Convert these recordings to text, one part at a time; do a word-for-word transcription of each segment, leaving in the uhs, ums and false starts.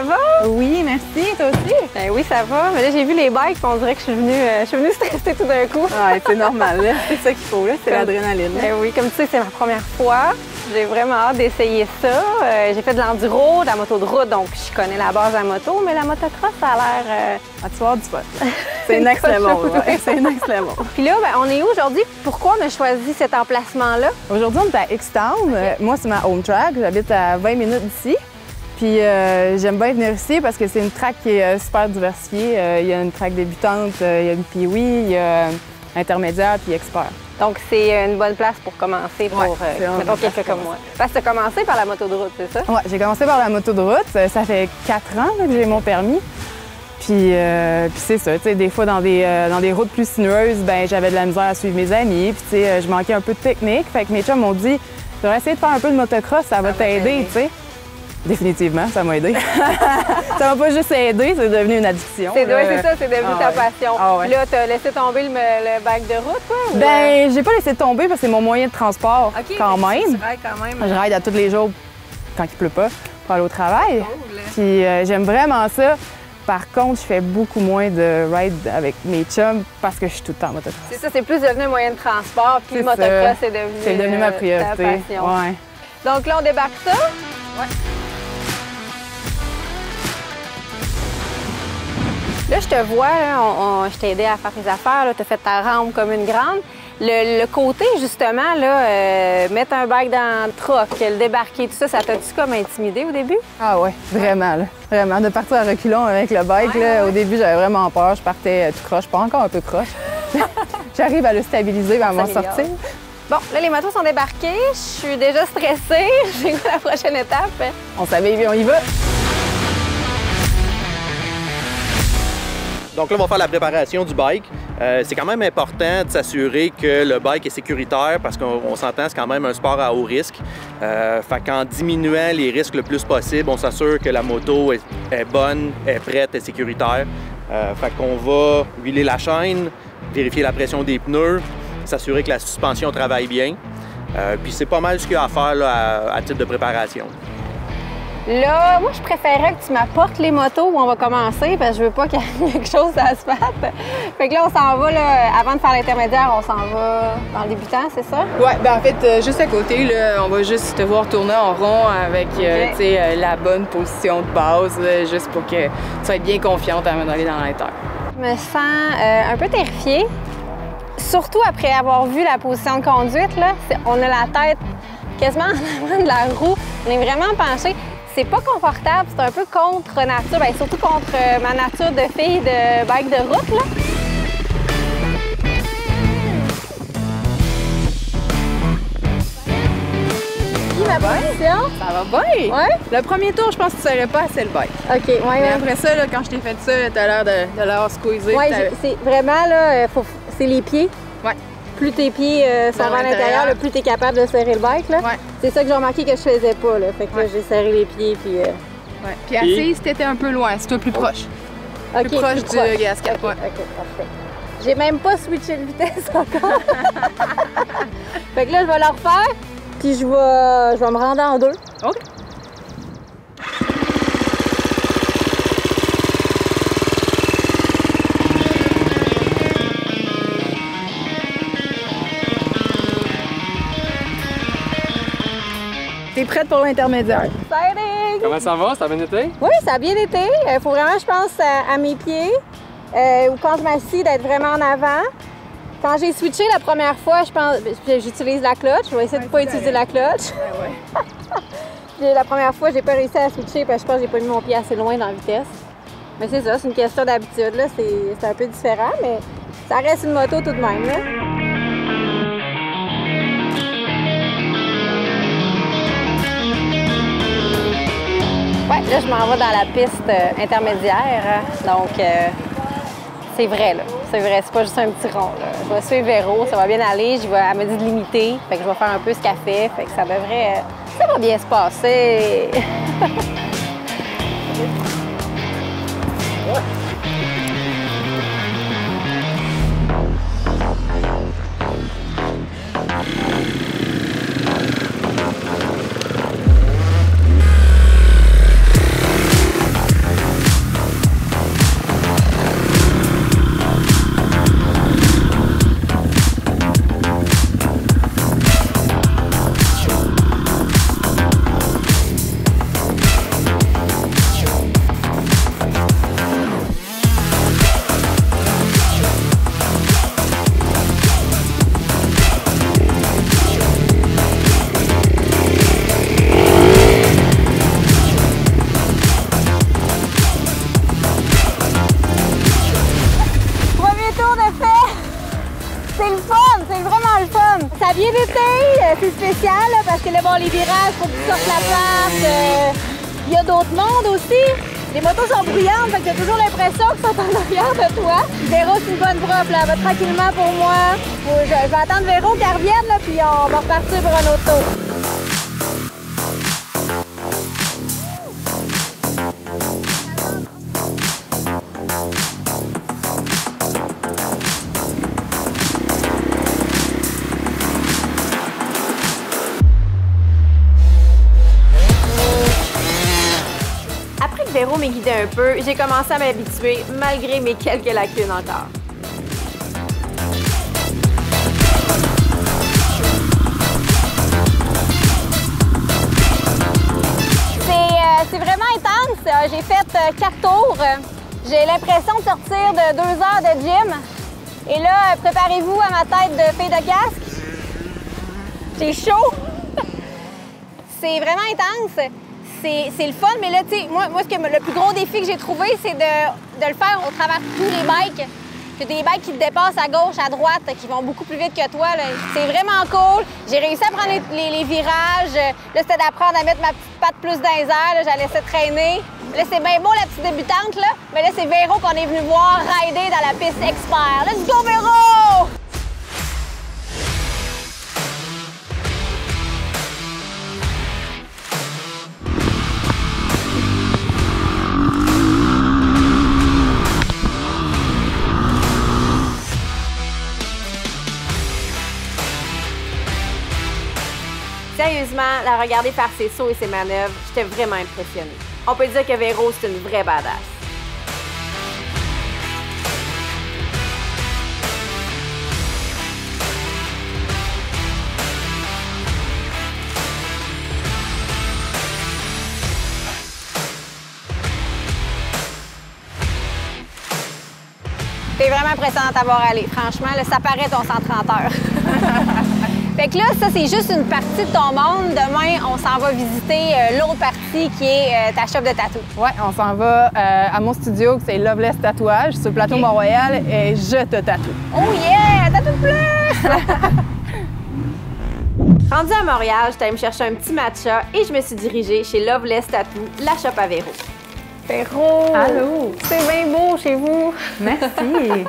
va? Oui, merci. Toi aussi? Ben oui, ça va. Mais là, j'ai vu les bikes, on dirait que je suis venue, euh, je suis venue stressée tout d'un coup. Ouais, c'est normal, là. C'est ça qu'il faut, là. C'est l'adrénaline. Ben oui, comme tu sais, c'est ma première fois. J'ai vraiment hâte d'essayer ça. Euh, j'ai fait de l'enduro, de la moto de route, donc je connais la base de la moto, mais la motocross, ça a l'air... Euh... Ah, tu vas avoir du fun. C'est une excellente, ouais. C'est une excellente. Puis là, ben, on est où aujourd'hui? Pourquoi on a choisi cet emplacement-là? Aujourd'hui, on est à X-Town. Okay. Moi, c'est ma home track. J'habite à vingt minutes d'ici. Puis euh, j'aime bien venir ici parce que c'est une track qui est super diversifiée. Euh, il y a une track débutante, euh, il y a une Pee-wee, il y a intermédiaire puis expert. Donc, c'est une bonne place pour commencer pour ouais, euh, mettons quelqu'un comme moi. Parce que tu as commencé par la moto de route, c'est ça? Oui, j'ai commencé par la moto de route. Ça fait quatre ans là, que j'ai mon permis. Puis, euh, puis c'est ça, tu sais, des fois dans des, euh, dans des routes plus sinueuses, ben j'avais de la misère à suivre mes amis. Puis, tu sais, je manquais un peu de technique. Fait que mes chums m'ont dit, tu devrais essayer de faire un peu de motocross, ça, ça va t'aider, tu sais. Définitivement, ça m'a aidé. Ça m'a pas juste aidé, c'est devenu une addiction. C'est ouais, ça, c'est devenu ah, ta ouais. passion. Ah, ouais. Là, tu as laissé tomber le, le bike de route, quoi? Ou... Ben, j'ai pas laissé tomber parce que c'est mon moyen de transport okay, quand même. Tu rides quand même. Je ride à tous les jours quand il pleut pas pour aller au travail. Cool. Puis euh, j'aime vraiment ça. Par contre, je fais beaucoup moins de ride avec mes chums parce que je suis tout le temps en motocross. C'est ça, c'est plus devenu un moyen de transport, puis le motocross, c'est devenu, c'est devenu ma priorité. Ta passion. Ouais. Donc là, on débarque ça? Ouais. Là, je te vois, là, on, on, je t'ai aidé à faire tes affaires, tu as fait ta rampe comme une grande. Le, le côté, justement, là, euh, mettre un bike dans le truck, le débarquer, tout ça, ça t'a-tu comme intimidé au début? Ah ouais, vraiment, là. Vraiment. De partir à reculons avec le bike, ouais, là, ouais. Au début, j'avais vraiment peur. Je partais tout croche, pas encore un peu croche. J'arrive à le stabiliser, à m'en sortir. Bon, là, les motos sont débarquées. Je suis déjà stressée. J'ai la prochaine étape. On savait, on y va. Donc là, on va faire la préparation du bike. Euh, c'est quand même important de s'assurer que le bike est sécuritaire parce qu'on s'entend, c'est quand même un sport à haut risque. Euh, fait qu'en diminuant les risques le plus possible, on s'assure que la moto est, est bonne, est prête, est sécuritaire. Euh, fait qu'on va huiler la chaîne, vérifier la pression des pneus, s'assurer que la suspension travaille bien. Euh, puis c'est pas mal ce qu'il y a à faire là, à, à titre de préparation. Là, moi, je préférerais que tu m'apportes les motos où on va commencer parce que je veux pas qu'il y ait quelque chose à l'asphalte. Fait que là, on s'en va, là, avant de faire l'intermédiaire, on s'en va dans le débutant, c'est ça? Ouais, ben en fait, euh, juste à côté, là, on va juste te voir tourner en rond avec euh, okay. tu sais, euh, la bonne position de base, là, juste pour que tu sois bien confiante avant d'aller dans l'intérieur. Je me sens euh, un peu terrifiée, surtout après avoir vu la position de conduite. Là, on a la tête quasiment en avant de la roue, on est vraiment penché. C'est pas confortable, c'est un peu contre nature, bien, surtout contre euh, ma nature de fille de bike de route, là. Qui ma position? Ça va bien! Ouais? Le premier tour, je pense que tu saurais pas assez le bike. OK, ouais, Mais ouais. après ça, là, quand je t'ai fait ça, t'as l'air de, de l'air squeezé. Oui, c'est vraiment, là, faut, c'est les pieds. Ouais. Plus tes pieds euh, sont à l'intérieur, plus tu es capable de serrer le bike. Là. Ouais. C'est ça que j'ai remarqué que je faisais pas. Là. Fait que ouais. là, j'ai serré les pieds. Puis, euh... ouais. puis assise, si t'étais un peu loin, c'est toi plus proche. Okay, plus proche plus du proche. gaz quatre. OK, ouais. OK, parfait. J'ai même pas switché de vitesse encore. Fait que là, je vais le refaire, puis je vais, je vais me rendre en deux. OK. T'es prête pour l'intermédiaire? Exciting! Comment ça va? Ça a bien été? Oui, ça a bien été. Il faut vraiment, je pense, à, à mes pieds euh, ou quand je m'assis, d'être vraiment en avant. Quand j'ai switché la première fois, je pense, j'utilise la clutch. Je vais essayer de ne pas utiliser la clutch. Ouais, ouais. La première fois, j'ai pas réussi à switcher parce que je pense que j'ai pas mis mon pied assez loin dans la vitesse. Mais c'est ça, c'est une question d'habitude. C'est un peu différent, mais ça reste une moto tout de même. Là. Ouais, là, je m'en vais dans la piste euh, intermédiaire. Donc, euh, c'est vrai, là. C'est vrai, c'est pas juste un petit rond, là. Je vais suivre Véro, ça va bien aller. Je vais, elle m'a dit de limiter. Fait que je vais faire un peu ce qu'elle fait. Fait que ça devrait... Euh, ça va bien se passer. là, bon, les virages, faut que tu sortes la place. Il euh, y a d'autres mondes aussi. Les motos sont bruyantes, fait que t'as toujours l'impression qu'ils sont en arrière de toi. Véro, c'est une bonne prof, là. Elle va tranquillement pour moi. Faut, je, je vais attendre Véro qu'elle revienne, là, puis on va repartir pour un autre tour. Véro m'est guidé un peu, j'ai commencé à m'habituer malgré mes quelques lacunes encore. C'est euh, vraiment intense. J'ai fait euh, quatre tours. J'ai l'impression de sortir de deux heures de gym. Et là, préparez-vous à ma tête de fille de casque. J'ai chaud. C'est vraiment intense. C'est le fun, mais là, tu sais, moi, moi ce que, le plus gros défi que j'ai trouvé, c'est de, de le faire au travers de tous les bikes. J'ai des bikes qui te dépassent à gauche, à droite, qui vont beaucoup plus vite que toi. C'est vraiment cool. J'ai réussi à prendre les, les, les virages. Là, c'était d'apprendre à mettre ma petite patte plus dans les airs. J'ai laissé traîner. Là, c'est bien beau, la petite débutante, là. Mais là, c'est Véro qu'on est venu voir rider dans la piste expert. Let's go, Véro! Sérieusement, la regarder faire ses sauts et ses manœuvres, j'étais vraiment impressionnée. On peut dire que Véro, c'est une vraie badass. T'es vraiment impressionnante à voir aller. Franchement, là, ça paraît ton cent trente heures. Fait que là, ça, c'est juste une partie de ton monde. Demain, on s'en va visiter euh, l'autre partie qui est euh, ta shop de tatou. Ouais, on s'en va euh, à mon studio, c'est Loveless Tatouage, sur le plateau okay. Mont-Royal, et je te tatoue. Oh yeah! Un tatou de plus! Rendue à Montréal, j'étais allée me chercher un petit matcha et je me suis dirigée chez Loveless Tattoo, la shop à Véro. Véro! Allô! C'est bien beau chez vous! Merci!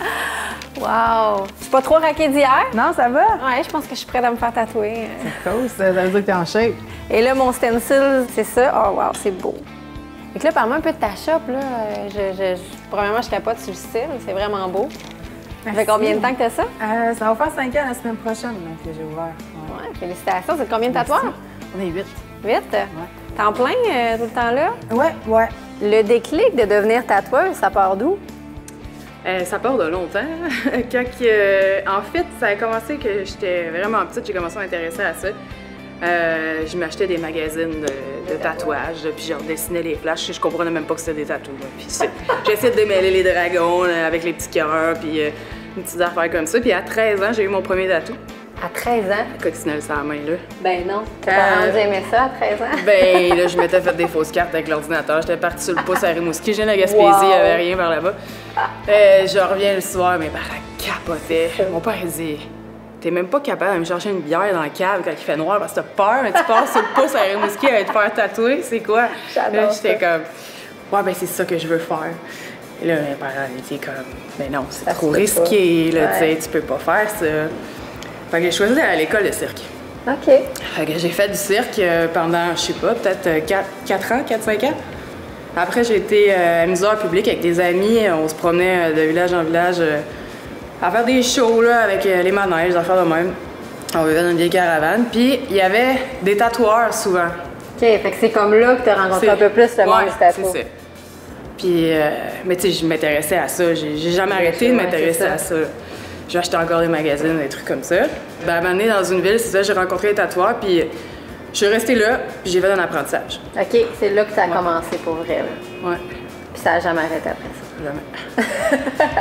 Wow! Je suis pas trop raquée d'hier? Non, ça va? Ouais, je pense que je suis prête à me faire tatouer. C'est cool, ça veut dire que t'es en shape. Et là, mon stencil, c'est ça. Oh wow, c'est beau. Fait que là, parle-moi un peu de ta shop, là. Je, je, je, premièrement, je capote sur le style. C'est vraiment beau. Ça fait combien de temps que t'as ça? Euh, ça va faire cinq ans la semaine prochaine là, que j'ai ouvert. Ouais. Ouais, félicitations. C'est combien de tatouages? On est huit. Huit? Ouais. T'en plein euh, tout le temps là? Ouais, ouais. Le déclic de devenir tatoueuse, ça part d'où? Euh, ça part de longtemps. Quand, euh, en fait, ça a commencé que j'étais vraiment petite, j'ai commencé à m'intéresser à ça. Euh, je m'achetais des magazines de, de tatouages, puis je redessinais les flashs. Je comprenais même pas que c'était des tatouages. J'essayais de démêler les dragons là, avec les petits cœurs, puis euh, une petite affaire comme ça. Puis à treize ans, j'ai eu mon premier tatou. À treize ans? La coccinelle sur la main, là. Ben non. T'as pas rendu aimer ça à treize ans? Ben là, je m'étais fait des fausses cartes avec l'ordinateur. J'étais partie sur le pouce à Rimouski. Je viens de la Gaspésie, il wow. n'y avait rien par là-bas. Euh, je reviens le soir, mes parents capotaient. Mon père, il dit « T'es même pas capable de me chercher une bière dans le cave quand il fait noir parce que t'as peur, mais tu passes sur le pouce à Rimouski à te faire tatouer, c'est quoi? » Là, j'étais comme « Ouais, ben c'est ça que je veux faire. » Et là, mes parents étaient comme « Ben non, c'est trop risqué, là, ouais. tu peux pas faire ça. » Fait que j'ai choisi d'aller à l'école de cirque. OK. Fait que j'ai fait du cirque pendant, je sais pas, peut-être quatre ans, quatre cinq ans. Après, j'ai été euh, amuseur public avec des amis. On se promenait de village en village euh, à faire des shows là, avec euh, les manèges, des affaires de même. On vivait dans une vieille caravane. Puis, il y avait des tatoueurs souvent. OK, fait que c'est comme là que tu as rencontré un peu plus le monde ouais, du tatouage. c'est ça. Puis, euh, mais tu sais, je m'intéressais à ça. J'ai jamais arrêté de m'intéresser à ça. J'ai acheté encore des magazines, des trucs comme ça. Ben, à un moment donné, dans une ville, c'est ça, j'ai rencontré les tatoueurs, puis je suis restée là, puis j'ai fait un apprentissage. OK, c'est là que ça a ouais. commencé pour vrai, là. Ouais. Puis ça n'a jamais arrêté après ça? Jamais.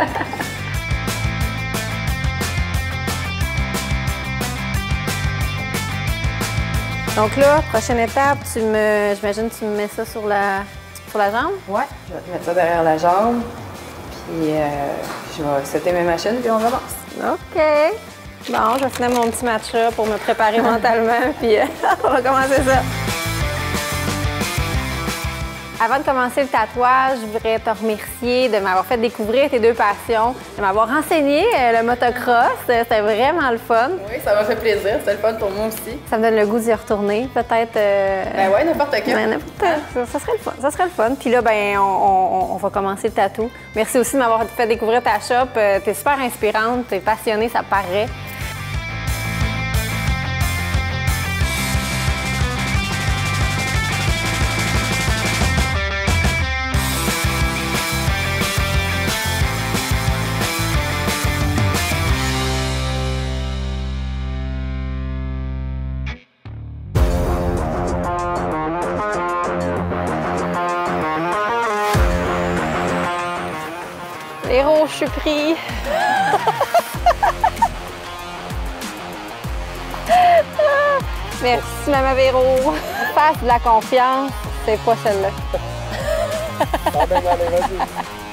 Donc là, prochaine étape, tu me, j'imagine que tu me mets ça sur la, sur la jambe? Ouais, je vais te mettre ça derrière la jambe. Puis euh, je vais setter mes machines, puis on avance. OK. Bon, je vais finir mon petit matcha pour me préparer mentalement, puis euh, on va commencer ça. Avant de commencer le tatouage, je voudrais te remercier de m'avoir fait découvrir tes deux passions, de m'avoir enseigné euh, le motocross. C'était vraiment le fun. Oui, ça m'a fait plaisir. C'était le fun pour moi aussi. Ça me donne le goût d'y retourner, peut-être. Euh... Ben ouais, n'importe quand. Ben, n'importe ça, ça serait le fun. Ça serait le fun. Puis là, ben, on, on, on va commencer le tatou. Merci aussi de m'avoir fait découvrir ta shop. Euh, t'es super inspirante, t'es passionnée, ça paraît. Véro, je suis pris. Merci, Maman Véro. Face de la confiance, c'est pas celle-là. Ah ben, allez, vas-y.